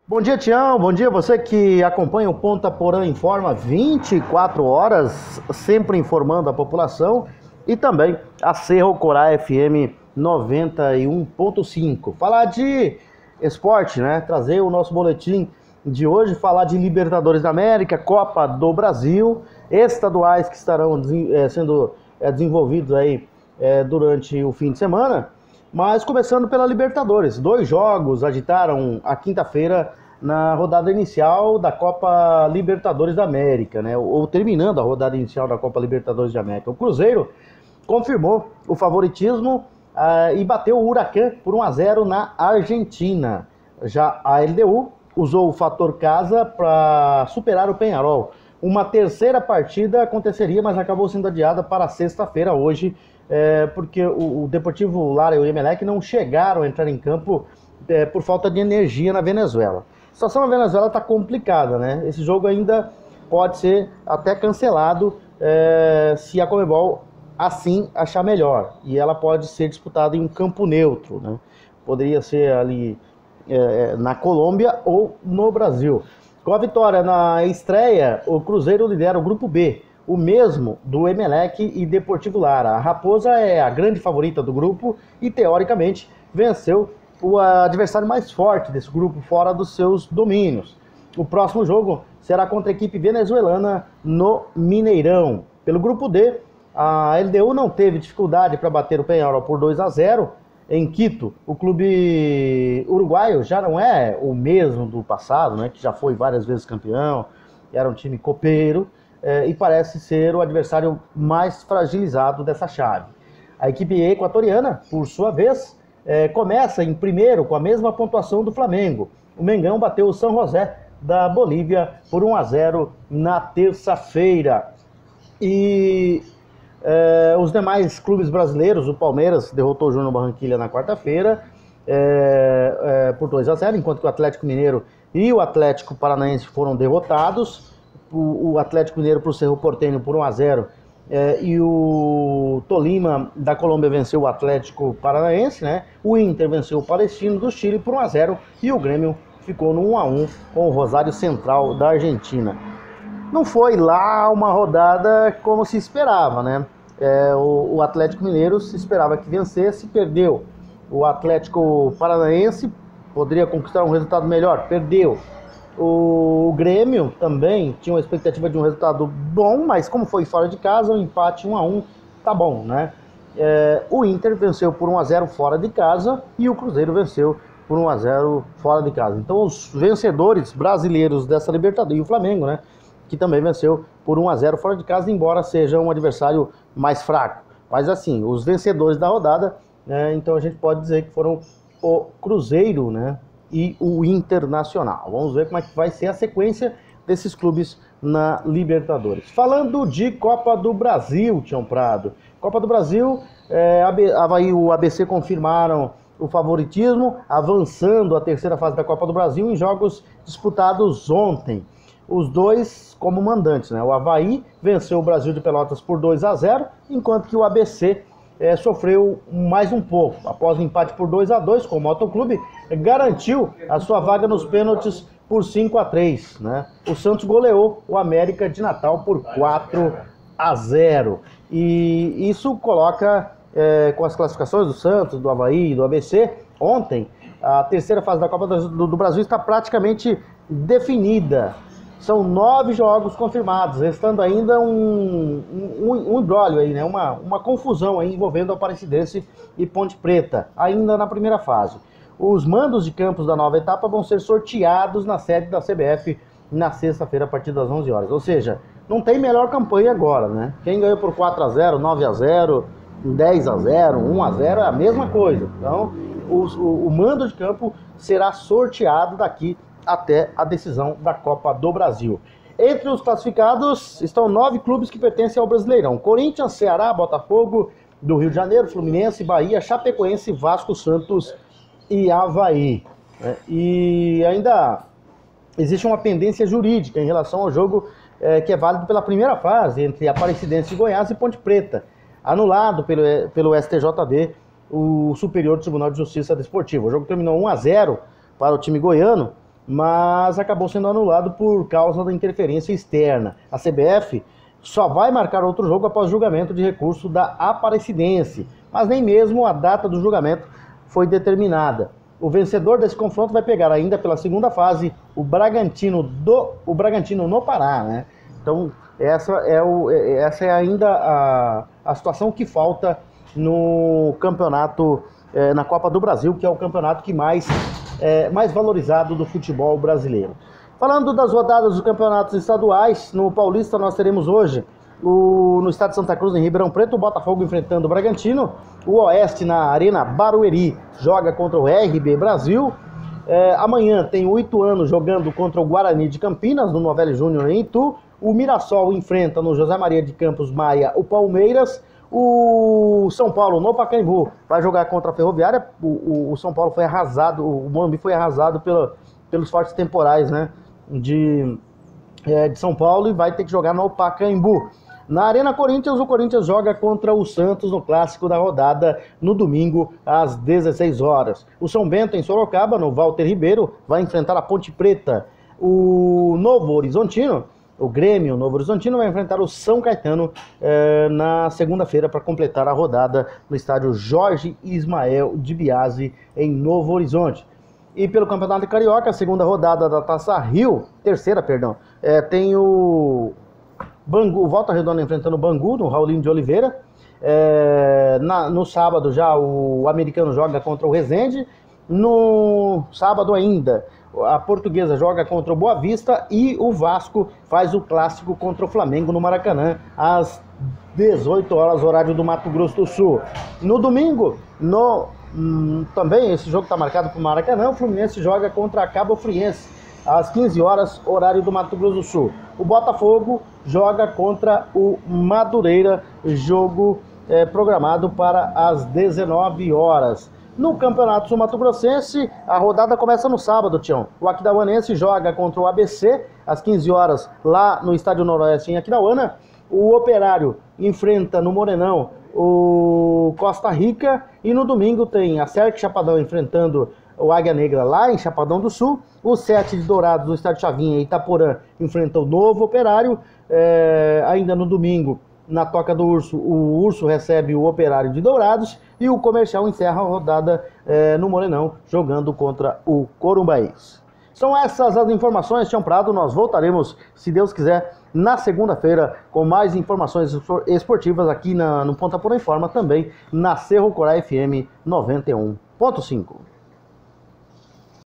Bom dia, Tião. Bom dia você que acompanha o Ponta Porã Informa 24 horas, sempre informando a população, e também a Cerro Corá FM 91.5. Falar de esporte, né? Trazer o nosso boletim de hoje, falar de Libertadores da América, Copa do Brasil, estaduais que estarão sendo desenvolvidos aí durante o fim de semana. Mas começando pela Libertadores, 2 jogos agitaram a quinta-feira na rodada inicial da Copa Libertadores da América, né? Ou terminando a rodada inicial da Copa Libertadores da América. O Cruzeiro confirmou o favoritismo e bateu o Huracan por 1-0 na Argentina. Já a LDU usou o fator casa para superar o Peñarol. Uma terceira partida aconteceria, mas acabou sendo adiada para sexta-feira, hoje, porque o Deportivo Lara e o Emelec não chegaram a entrar em campo por falta de energia na Venezuela. A situação na Venezuela está complicada, né? Esse jogo ainda pode ser até cancelado se a Conmebol assim achar melhor. E ela pode ser disputada em um campo neutro, né? Poderia ser ali na Colômbia ou no Brasil. Com a vitória na estreia, o Cruzeiro lidera o grupo B, o mesmo do Emelec e Deportivo Lara. A Raposa é a grande favorita do grupo e, teoricamente, venceu o adversário mais forte desse grupo fora dos seus domínios. O próximo jogo será contra a equipe venezuelana no Mineirão. Pelo grupo D, a LDU não teve dificuldade para bater o Peñarol por 2-0 em Quito. O clube uruguaio já não é o mesmo do passado, né, que já foi várias vezes campeão, era um time copeiro, e parece ser o adversário mais fragilizado dessa chave. A equipe equatoriana, por sua vez, começa em primeiro com a mesma pontuação do Flamengo. O Mengão bateu o San José da Bolívia por 1-0 na terça-feira. E os demais clubes brasileiros, o Palmeiras derrotou o Júnior Barranquilla na quarta-feira por 2-0, enquanto que o Atlético Mineiro e o Atlético Paranaense foram derrotados. O Atlético Mineiro para o Cerro Porteño por 1-0 e o Tolima da Colômbia venceu o Atlético Paranaense, né? O Inter venceu o Palestino do Chile por 1-0 e o Grêmio ficou no 1-1 com o Rosário Central da Argentina. Não foi lá uma rodada como se esperava, né? O Atlético Mineiro se esperava que vencesse, perdeu. O Atlético Paranaense poderia conquistar um resultado melhor, perdeu. O Grêmio também tinha uma expectativa de um resultado bom, mas como foi fora de casa, um empate 1-1 tá bom, né? O Inter venceu por 1-0 fora de casa e o Cruzeiro venceu por 1-0 fora de casa. Então os vencedores brasileiros dessa Libertadores, e o Flamengo, né, que também venceu por 1-0 fora de casa, embora seja um adversário mais fraco. Mas assim, os vencedores da rodada, né, então a gente pode dizer que foram o Cruzeiro, né, e o Internacional. Vamos ver como é que vai ser a sequência desses clubes na Libertadores. Falando de Copa do Brasil, Tião Prado. Copa do Brasil, Avaí e o ABC confirmaram o favoritismo, avançando a terceira fase da Copa do Brasil em jogos disputados ontem. Os dois como mandantes, né? O Avaí venceu o Brasil de Pelotas por 2-0, enquanto que o ABC sofreu mais um pouco. Após o empate por 2-2 com o Motoclube, garantiu a sua vaga nos pênaltis por 5-3, né? O Santos goleou o América de Natal por 4-0. E isso coloca, com as classificações do Santos, do Avaí e do ABC, ontem, a terceira fase da Copa do Brasil está praticamente definida. São 9 jogos confirmados, restando ainda um imbróglio aí, né? Uma confusão aí envolvendo a Aparecidense e Ponte Preta, ainda na primeira fase. Os mandos de campos da nova etapa vão ser sorteados na sede da CBF na sexta-feira a partir das 11 horas. Ou seja, não tem melhor campanha agora, né? Quem ganhou por 4-0, 9-0, 10-0, 1-0 é a mesma coisa. Então, o mando de campo será sorteado daqui até a decisão da Copa do Brasil. Entre os classificados estão 9 clubes que pertencem ao Brasileirão: Corinthians, Ceará, Botafogo do Rio de Janeiro, Fluminense, Bahia, Chapecoense, Vasco, Santos e Avaí. E ainda existe uma pendência jurídica em relação ao jogo que é válido pela primeira fase entre Aparecidense de Goiás e Ponte Preta, anulado pelo STJD, o Superior Tribunal de Justiça Desportiva. O jogo terminou 1-0 para o time goiano mas acabou sendo anulado por causa da interferência externa. A CBF só vai marcar outro jogo após julgamento de recurso da Aparecidense, mas nem mesmo a data do julgamento foi determinada. O vencedor desse confronto vai pegar ainda pela segunda fase o Bragantino no Pará, né? Então essa é ainda a situação que falta no campeonato, na Copa do Brasil, que é o campeonato que mais valorizado do futebol brasileiro. Falando das rodadas dos campeonatos estaduais, no Paulista nós teremos hoje no estado de Santa Cruz, em Ribeirão Preto, o Botafogo enfrentando o Bragantino. O Oeste, na Arena Barueri, joga contra o RB Brasil. Amanhã tem o Ituano jogando contra o Guarani de Campinas, no Novelli Júnior em Itu. O Mirassol enfrenta no José Maria de Campos Maia o Palmeiras. O São Paulo no Pacaembu vai jogar contra a Ferroviária. O São Paulo foi arrasado, o Morumbi foi arrasado pelos fortes temporais, né, de São Paulo, e vai ter que jogar no Pacaembu. Na Arena Corinthians, o Corinthians joga contra o Santos no clássico da rodada no domingo às 16 horas. O São Bento em Sorocaba, no Walter Ribeiro, vai enfrentar a Ponte Preta. O Novo Horizontino, o Grêmio Novo Horizontino, vai enfrentar o São Caetano na segunda-feira para completar a rodada no estádio Jorge Ismael de Biasi, em Novo Horizonte. E pelo Campeonato Carioca, a segunda rodada da Taça Rio, terceira, perdão, tem o Bangu, Volta Redonda enfrentando o Bangu, no Raulinho de Oliveira. No sábado já o Americano joga contra o Resende. No sábado ainda, a Portuguesa joga contra o Boa Vista e o Vasco faz o clássico contra o Flamengo no Maracanã, às 18 horas, horário do Mato Grosso do Sul. No domingo, também esse jogo está marcado para o Maracanã, o Fluminense joga contra a Cabo Friense, às 15 horas, horário do Mato Grosso do Sul. O Botafogo joga contra o Madureira, jogo programado para as 19 horas. No Campeonato Sul-Mato-Grossense, a rodada começa no sábado, Tião. O Aquidauanense joga contra o ABC, às 15 horas, lá no Estádio Noroeste, em Aquidauana. O Operário enfrenta no Morenão o Costa Rica. E no domingo tem a Cerque Chapadão enfrentando o Águia Negra lá em Chapadão do Sul. O 7 de Dourados no Estádio Chavinha, Itaporã, enfrenta o Novo Operário. Ainda no domingo, na Toca do Urso, o Urso recebe o Operário de Dourados. E o Comercial encerra a rodada no Morenão, jogando contra o Corumbaense. São essas as informações, Tião Prado. Nós voltaremos, se Deus quiser, na segunda-feira, com mais informações esportivas aqui no Ponta Por Informa, também na Cerro Corá FM 91.5.